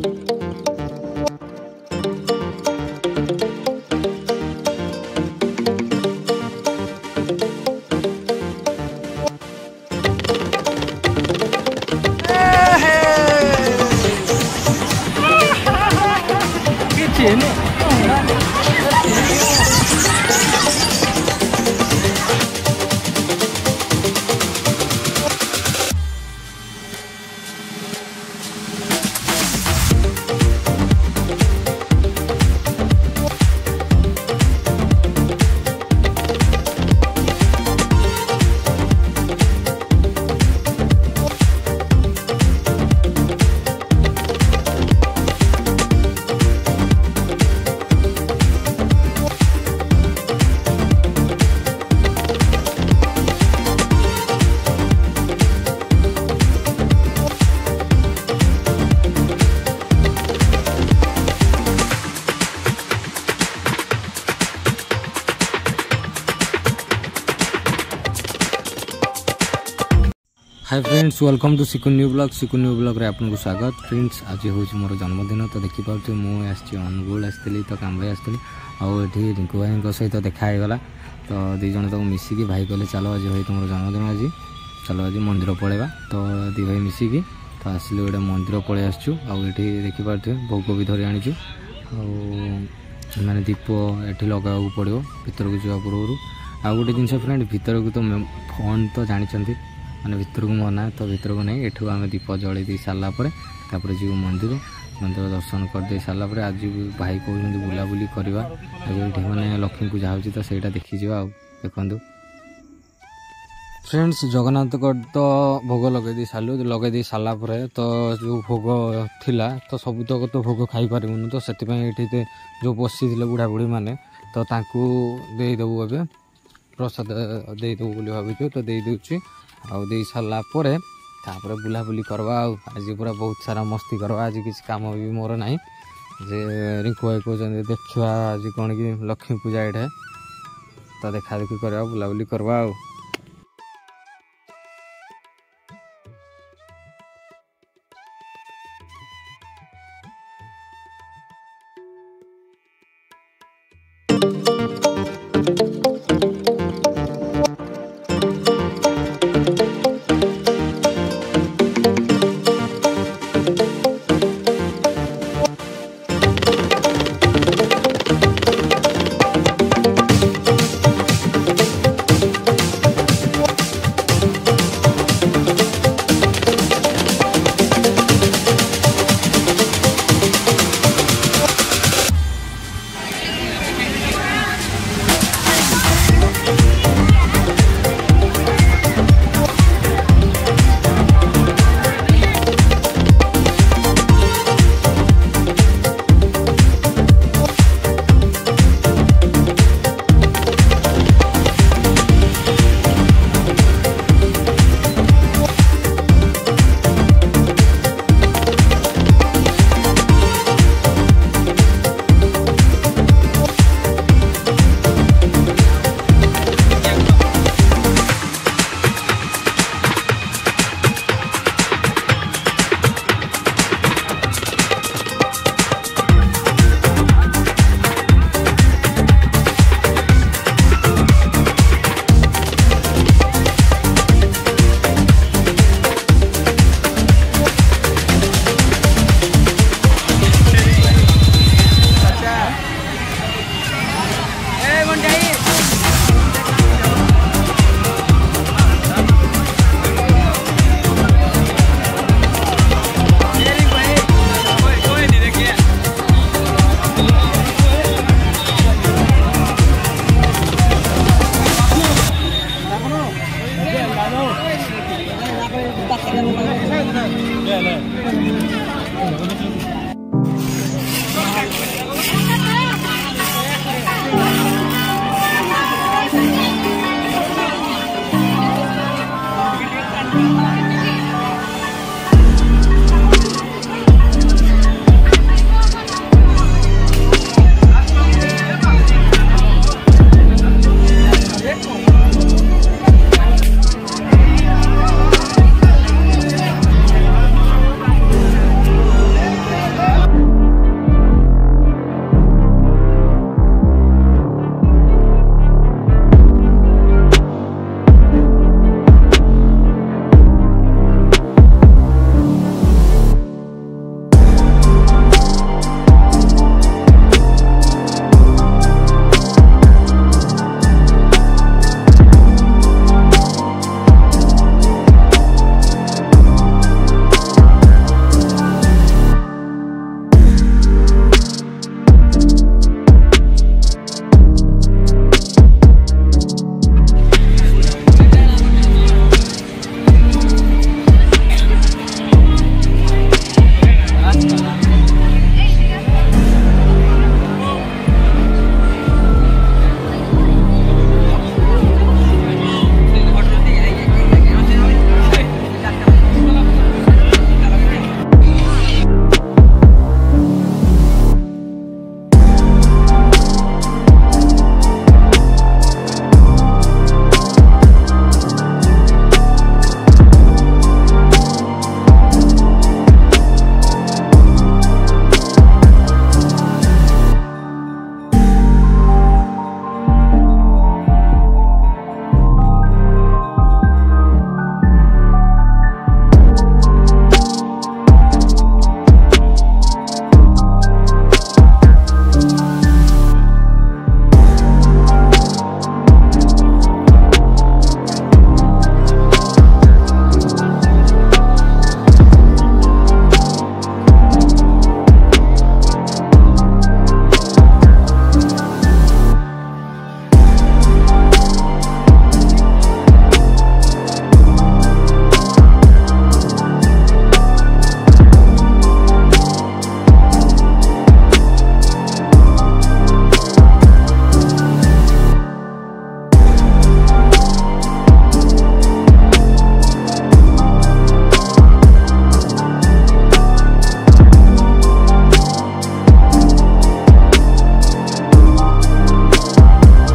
Hi friends, welcome to सिकुन new blog रे आपको स्वागत। फ्रेंड्स, आज हूँ मोर जन्मदिन। तो देखिपे मुझे अनुगुल आसती तो काम भाई आसती आठी रिंकू भाई सहित देखागला। तो दीज तक मिसिकी भाई कहले चलो आज भाई तुम जन्मदिन आज चलो आज मंदिर पलैया। तो दी भाई मिसिकी तो आसिलु गोटे मंदिर पलि आसचु। आठी देखिपे भोग भी धरी आनीचु। माने दीप ये लगा पड़ो भीतर को जावा पूर्व। आउ गोटे जिन फ्रेंड भीतर को तो फोन तो जानते माने भीतर को मना तो भीतर को नहीं एठू आम दीप जलि दे सारापर जी मंदिर दर्शन करदे सारापर आज भाई कहते बुलाबुली करवा ये मैंने लक्ष्मी पूजा हो तो सहीटा देखी जा देखु। फ्रेंड्स, जगन्नाथ को तो भोग लगे सारू लगे सारापर तो जो भोग थिला तो सबूतक तो भोग खाई पारूँ तो से जो बसी बुढ़ा बुढ़ी मैंने तो देदेबू ए प्रसाद देदेबू बोली भाई तो दे दूची आउ दे सारा तापर बुलाबुली करवा। आज पूरा बहुत सारा मस्ती करवा। आज किसी काम भी मोर ना जे रिंकू भाई कहते देखा आज कौन कि लक्ष्मी पूजा ये तो देखा देखी करवा बुलाबुली करवा।